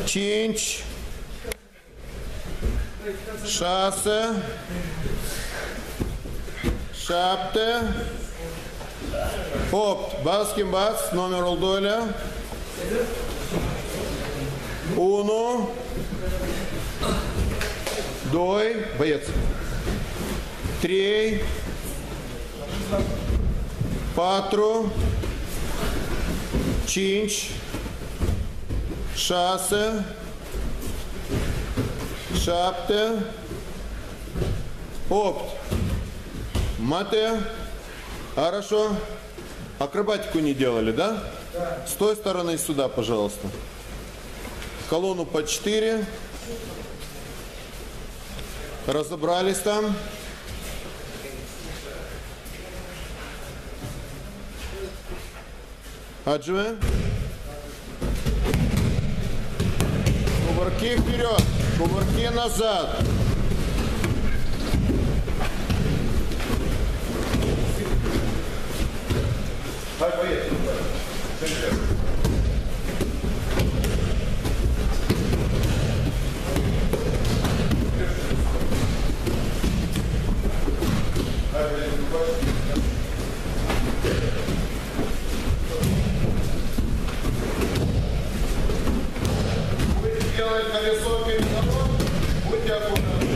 Чинч. Шассе. Шапте. Опт. Баскин бац. Номер олдойля. Уну. Дой. Боец. Трей. Патру. Чинч. Шассе. Шапте. Опт. Мате. Хорошо. Акробатику не делали, да? Да. С той стороны сюда, пожалуйста. Колонну по 4. Разобрались там. Аджме. Кувырки вперед. Кувырки назад. Делать колесо перед собой, будьте аккуратны.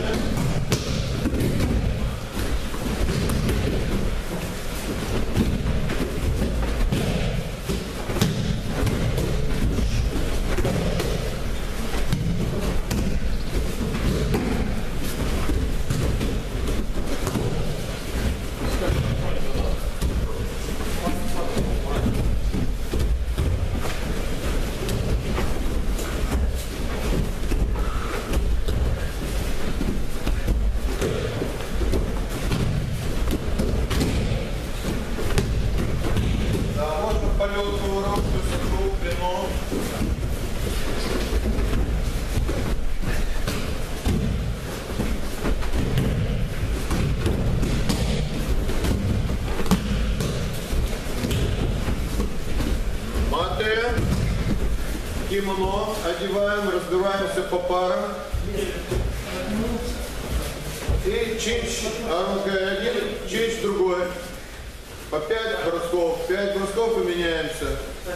Кимоно одеваем, разбираемся по парам. И чинч, один, чинч другой. По 5 бросков. 5 бросков и меняемся.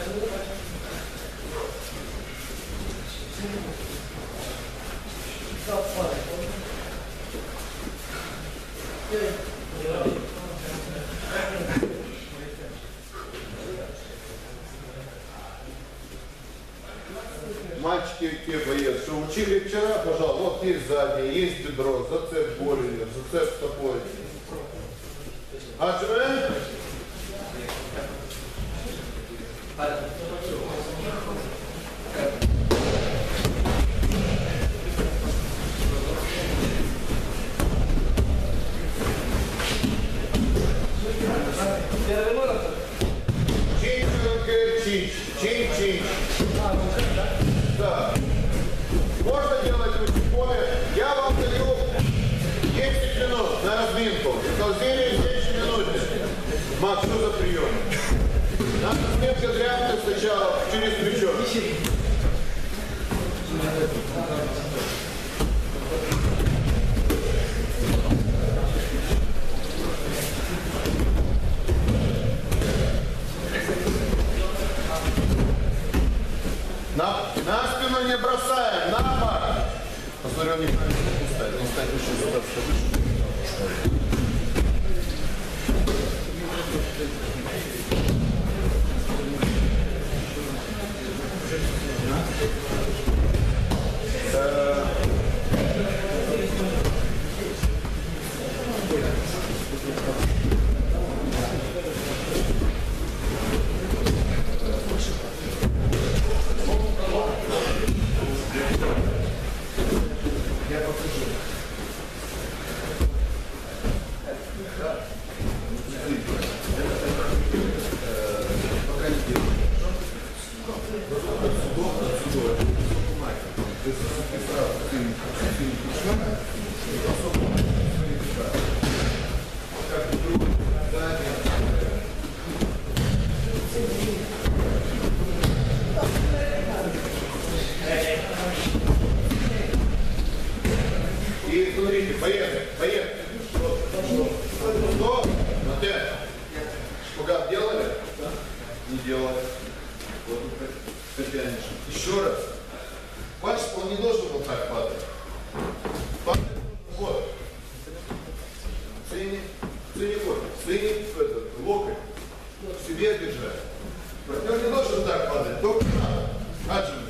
Мальчики, те боец, что учили вчера, пожалуйста, вот есть заднее, есть бедро, зацеп более, зацеп стопой. Аджме. Чин-чин. Да. Можно делать поле. Я вам даю 10 минут на разминку. Колзение 10 минут. Макс, что за прием? Надо разминка дрянка сначала через плечо. На спину не бросаем, на бок. Посмотри, он неправильно ставит. Он ставит выше сюда, Еще раз. Бачишь, он не должен вот так падать. Падает вот. Цени вот. Цени этот локоть. Себе держать. Партнер не должен так падать. Только надо. Отжимай.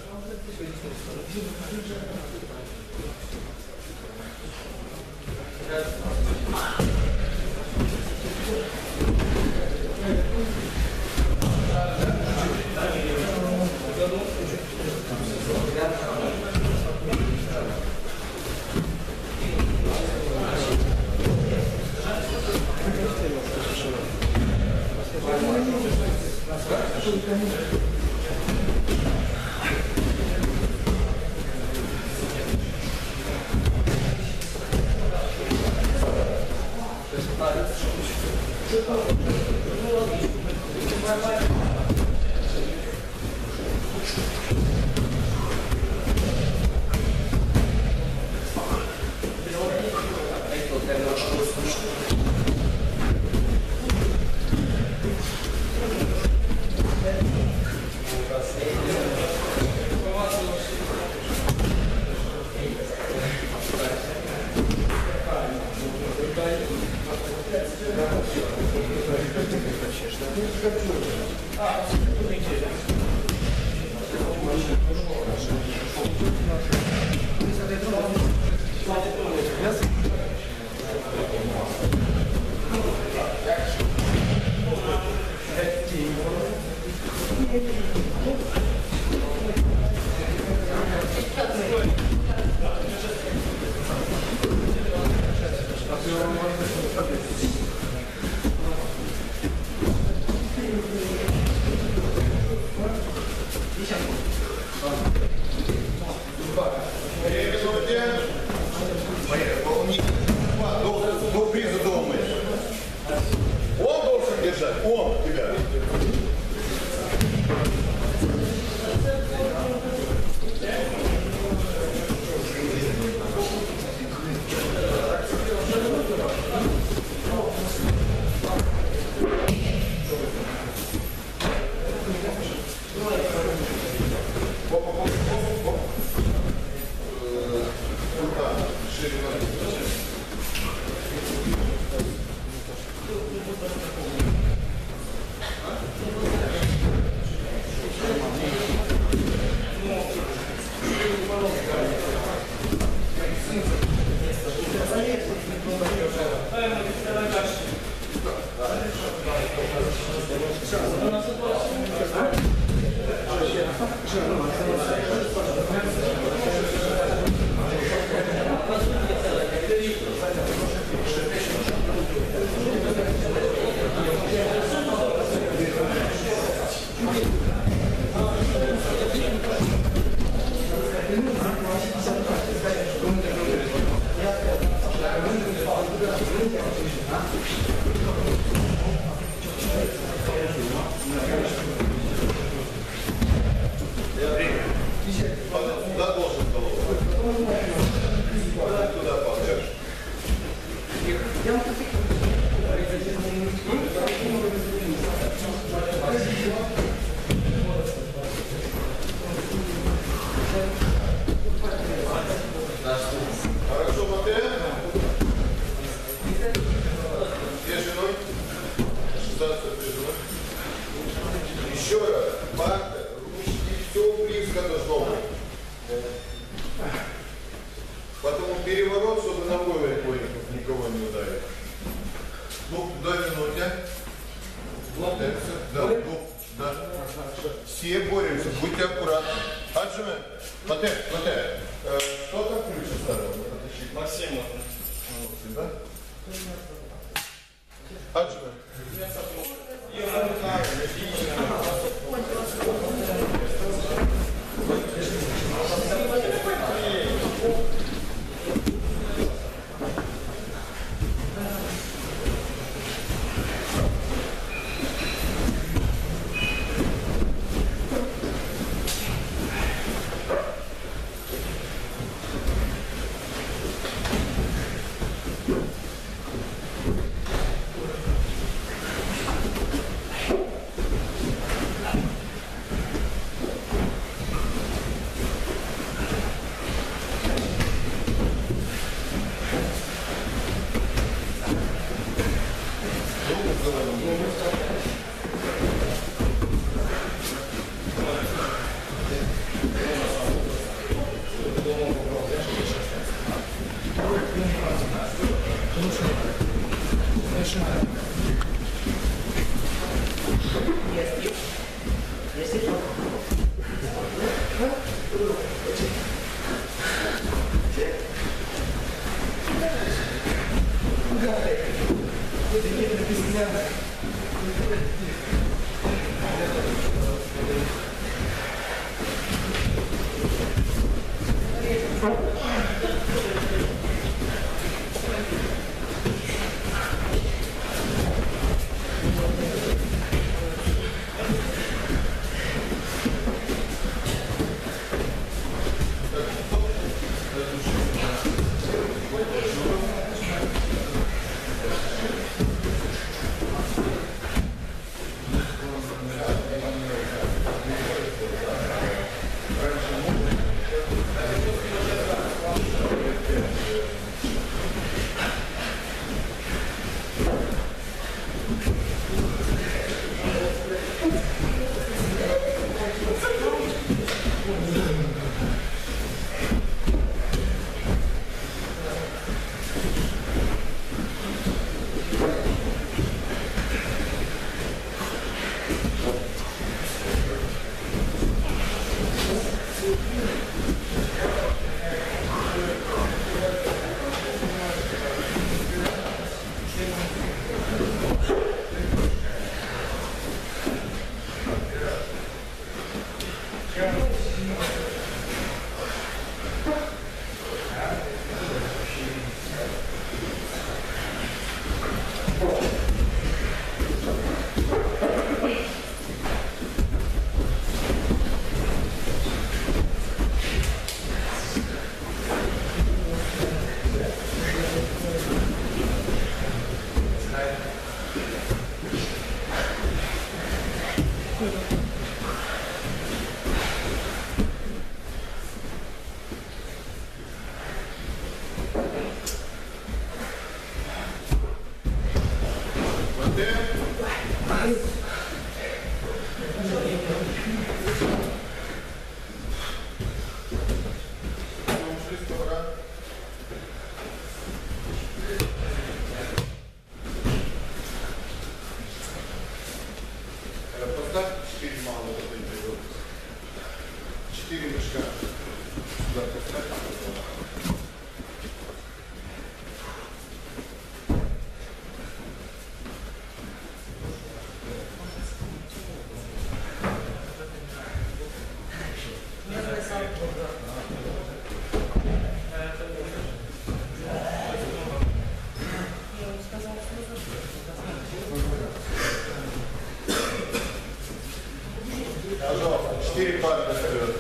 4 пары на ковер.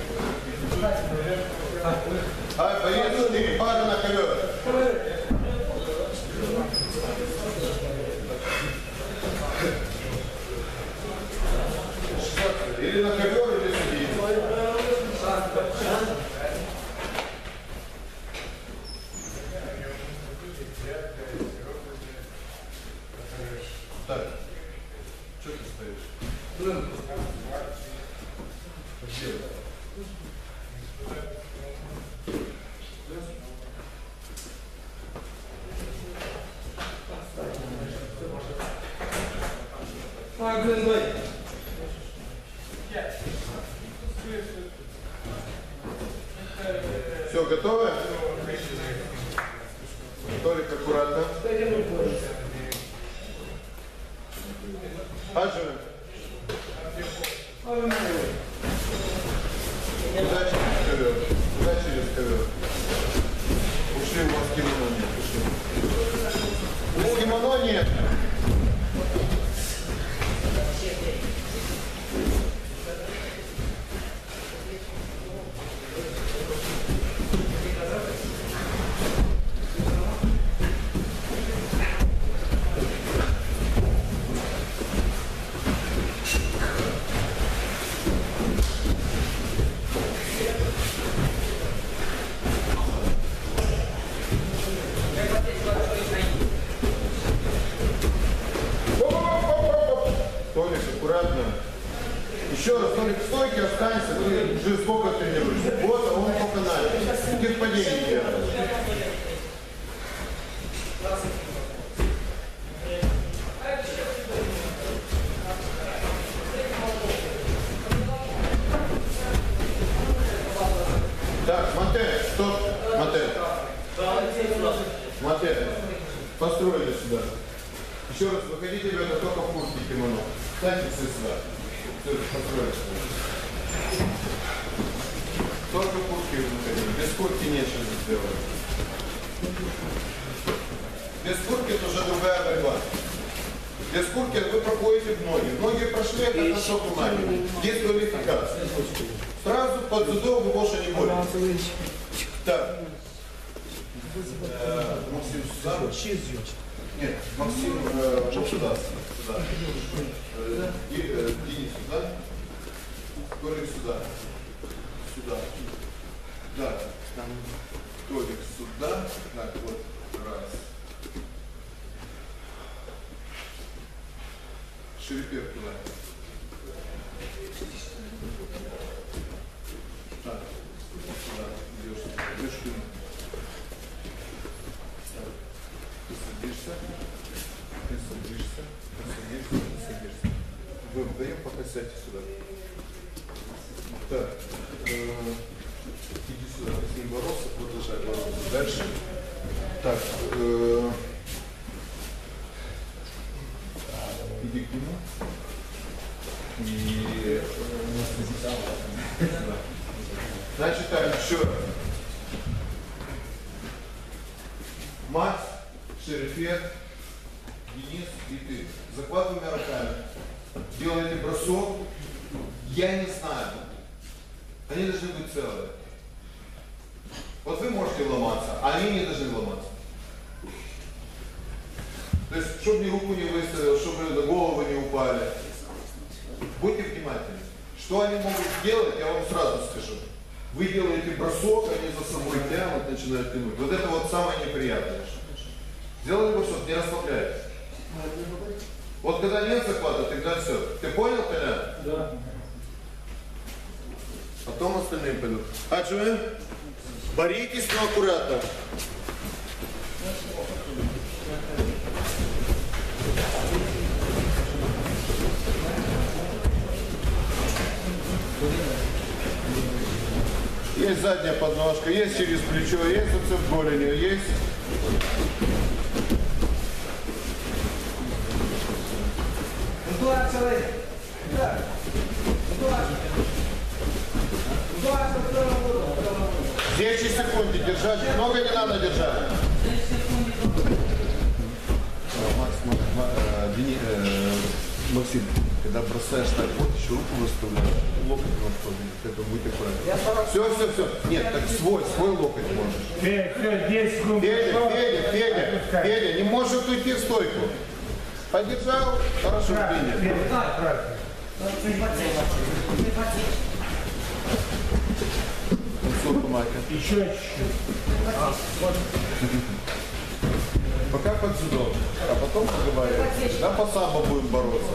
Боец, 4 пары на ковер. Или на ковер, или сидеть. Так, что ты стоишь? Все, готово? Толик, аккуратно. Аджи. Куда через ковер? Куда через ковер? Ушли, у вас кимоно нет. Ушли. Кимоно нет. Так, Матэ, стоп. Матэ. Матэ. Построили сюда. Еще раз, выходите, ребята, только в куртке кимоно. Встаньте все сюда. Все, построили сюда. Только в куртке выходили. Без куртки нечего сделать. Без куртки это уже другая борьба. Без куртки вы проходите в ноги. Ноги прошли, это хорошо бумаги. Есть квалификация. Сразу под дзюдо вы больше не боретесь. Так. Максим сюда. Нет, Максим вот сюда. Денис сюда. Толик сюда. Сюда. Да. Толик сюда. Так, вот. Раз. Шерепер туда. Так, сюда идешь, идешь к нему. Ты садишься, ты садишься, ты садишься, ты садишься. Вы вдвоем пока сядьте сюда. Так, иди сюда, ты с ним боролся, продолжай бороться. Дальше. Так, иди к нему. И значит так, еще раз. Макс, Шерефет, Денис и ты. Захват двумя руками. Делаете бросок. Я не знаю. Они должны быть целые. Вот вы можете ломаться, а они не должны ломаться. То есть, чтобы ни руку не выставил, чтобы на голову не упали. Будьте внимательны. Что они могут сделать, я вам сразу скажу. Вы делаете бросок, они за собой тянут, начинают тянуть. Вот это вот самое неприятное. Сделали бросок, не расслабляйтесь. Вот когда нет захвата, тогда все. Ты понял, Колян? Да. Потом остальные пойдут. Аджи, боритесь, но аккуратно. Есть задняя подножка, есть через плечо, есть зацеп голенью, есть. Да. 10 секунд держать, много не надо держать. Максим, когда бросаешь так, вот еще руку выставляешь, локоть выставляешь, это будет аккуратно. Все. Нет, так свой локоть можешь. Федя, 10 секунд. Федя, не может уйти в стойку. Поддержал, хорошо, принял. Еще чуть-чуть. Пока под дзюдо, а потом поговорим. Да, по самбо будем бороться.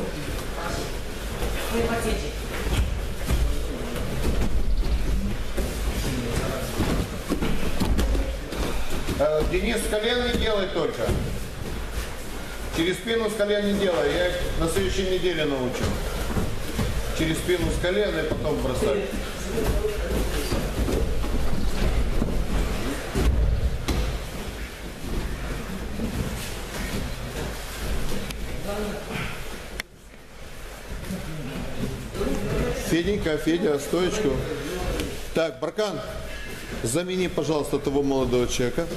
Денис, с колен не делай только. Через спину с колен не делай. Я их на следующей неделе научу. Через спину с колена и потом бросать. Федя, стоечку. Так, Баркан, замени, пожалуйста, того молодого человека.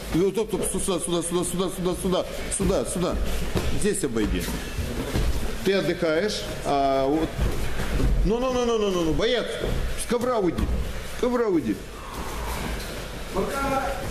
Сюда. Здесь обойди. Ты отдыхаешь, а вот... Ну, боец, с ковра уйди. Баркан!